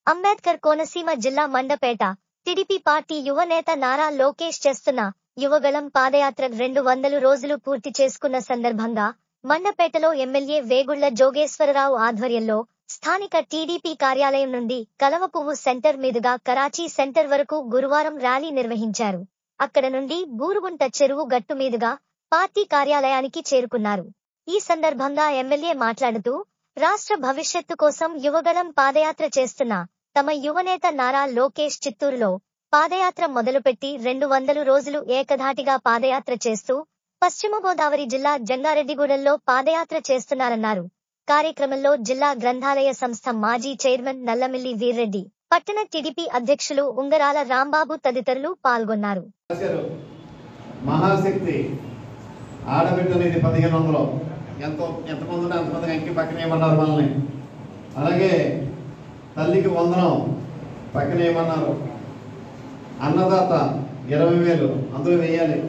అంబేద్కర్ కోనసీమ జిల్లా Mandapeta TDP party యువనేత నారా లోకేష్ చేస్తున్న యువగళం పాదయాత్ర 200 రోజులు పూర్తి చేసుకున్న సందర్భంగా మండపేటలో ఎమ్మెల్యే వేగుళ్ల జోగేశ్వరరావు ఆధ్వర్యంలో స్థానిక టీడీపీ కార్యాలయం నుండి కలవపువ్వు సెంటర్ మీదుగా కరాచీ సెంటర్ వరకు గురువారం ర్యాలీ నిర్వహించారు. అక్కడ నుండి బూరుగుంట చెరువు గట్టు మీదుగా పార్టీ కార్యాలయానికి చేరుకున్నారు. ఈ సందర్భంగా ఎమ్మెల్యే మాట్లాడుతూ రాష్ట్ర భవిష్యత్తు కోసం యువగళం పాదయాత్ర చేస్తున్న తమ యువనేత నారా లోకేష్ చిత్తూరులో పాదయాత్ర మొదలుపెట్టి 200 రోజులు ఏకధాటిగా పాదయాత్ర చేస్తూ పశ్చిమ గోదావరి జిల్లా జంగారెడ్డిగూడెంలో పాదయాత్ర చేస్తున్నారన్నారు. కార్యక్రమంలో జిల్లా గ్రంథాలయ సంస్థ మాజీ చైర్మన్ నల్లమిల్లి వీర్రెడ్డి, పట్టణ టీడీపీ అధ్యక్షులు ఉంగరాల రాంబాబు తదితరులు పాల్గొన్నారు. మహాశక్తి ఆడబిడ్డనేది 1500 ఎంతమంది ఉంటే అంతమంది ఎంకి పక్కన ఏమన్నారు మనల్ని. అలాగే తల్లికి వందనం పక్కన ఏమన్నారు. అన్నదాత 20,000 అందులో వేయాలి.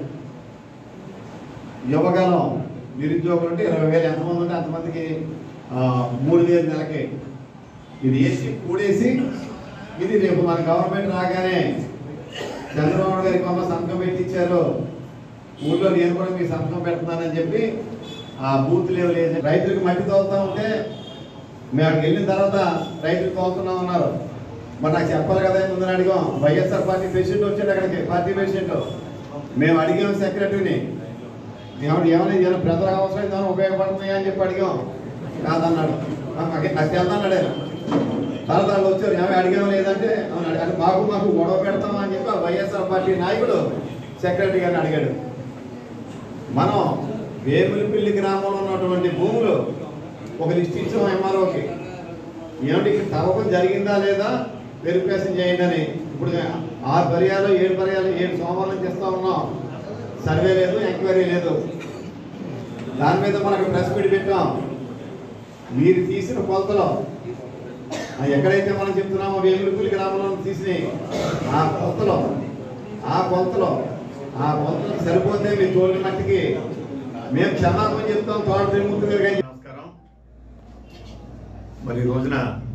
యువగలం నిరుద్యోగులు ఉంటే 20,000 ఎంతమంది ఉంటే అంతమందికి 3,000 నెలకి. ఇది వేసి కూడేసి ఇది రేపు మన గవర్నమెంట్ రాగానే చంద్రబాబు గారికి కొంత సంతకం పెట్టించారు. ఊళ్ళో నేను కూడా మీకు సంతకం పెడుతున్నానని చెప్పి ఆ బూత్ లెవెల్ వేసి రైతులకు మట్టి తోలుతా ఉంటే మేము అక్కడికి వెళ్ళిన తర్వాత రైతులు తోలుతున్నాం అన్నారు. మరి నాకు చెప్పాలి కదా, ముందు అడిగాం. వైఎస్ఆర్ పార్టీ ప్రెసిడెంట్ వచ్చాడు అక్కడికి, పార్టీ ప్రెసిడెంట్. మేము అడిగాం సెక్రటరీని, ఏమైనా ప్రజలకు అవసరం ఏమైనా ఉపయోగపడుతున్నాయా అని చెప్పి అడిగాం. కాదన్నాడు. నాకు వెళ్తాన్నాడు ఆయన. తర్వాత వాళ్ళు వచ్చారు, ఏమైనా అడిగాం లేదంటే అంటే మాకు గొడవ పెడతామా అని చెప్పి వైఎస్ఆర్ పార్టీ నాయకుడు సెక్రటరీ గారిని అడిగాడు. మనం వేములపల్లి గ్రామంలో ఉన్నటువంటి భూములు ఒక లిస్ట్ ఇచ్చాం ఎంఆర్ఓకి. ఏమిటి ఇక్కడ తవ్వకం జరిగిందా లేదా వెరిఫికేషన్ చేయండి అని. ఇప్పుడు 6 పర్యాలు 7 పర్యాలు 7 సోమవారం చేస్తూ ఉన్నాం. సర్వే లేదు, ఎంక్వైరీ లేదు. దాని మీద మనకు ప్రెస్ మీట్ పెట్టాం. మీరు తీసిన కొలతలో ఎక్కడైతే మనం చెప్తున్నామో వేములపల్లి గ్రామంలో తీసిన ఆ కొలతలో సరిపోతే మీ తోటి మట్టికి మేము క్షమాపణ చెప్తాం. తోట త్రిమూర్తి గారికి నమస్కారం. మరి ఈ రోజున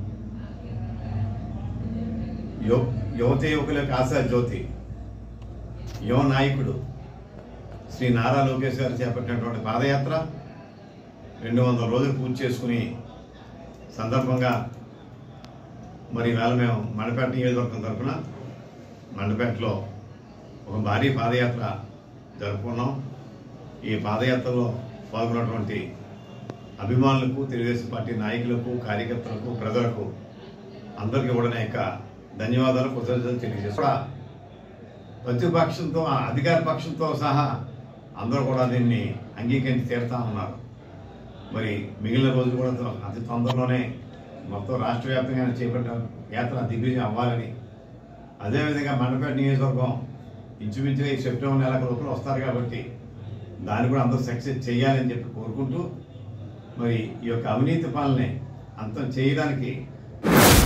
యువతి యువకులకు ఆశా జ్యోతి యువ నాయకుడు శ్రీ నారా లోకేష్ గారు చేపట్టినటువంటి పాదయాత్ర 200 రోజులు పూర్తి చేసుకుని సందర్భంగా మరి వేళ మేము మండపేట నియోజకవర్గం తరఫున మండపేటలో ఒక భారీ పాదయాత్ర జరుపుకున్నాం. ఈ పాదయాత్రలో పాల్గొన్నటువంటి అభిమానులకు, తెలుగుదేశం పార్టీ నాయకులకు, కార్యకర్తలకు, ప్రజలకు అందరికీ కూడా నా యొక్క ధన్యవాదాలు, కృతజ్ఞతలు తెలియజేస్తా. ప్రతిపక్షంతో అధికార పక్షంతో సహా అందరూ కూడా దీన్ని అంగీకరించి తీరుతా ఉన్నారు. మరి మిగిలిన రోజులు కూడా అతి తొందరలోనే మొత్తం రాష్ట్ర వ్యాప్తంగా చేపట్టిన యాత్ర దిగ్విజయం అవ్వాలని, అదేవిధంగా మండపేట నియోజకవర్గం ఇంచుమించుగా ఈ సెప్టెంబర్ నెల లోపల వస్తారు కాబట్టి దాన్ని కూడా అందరూ సక్సెస్ చేయాలని చెప్పి కోరుకుంటూ మరి ఈ యొక్క అవినీతి పాలనే అంతం చేయడానికి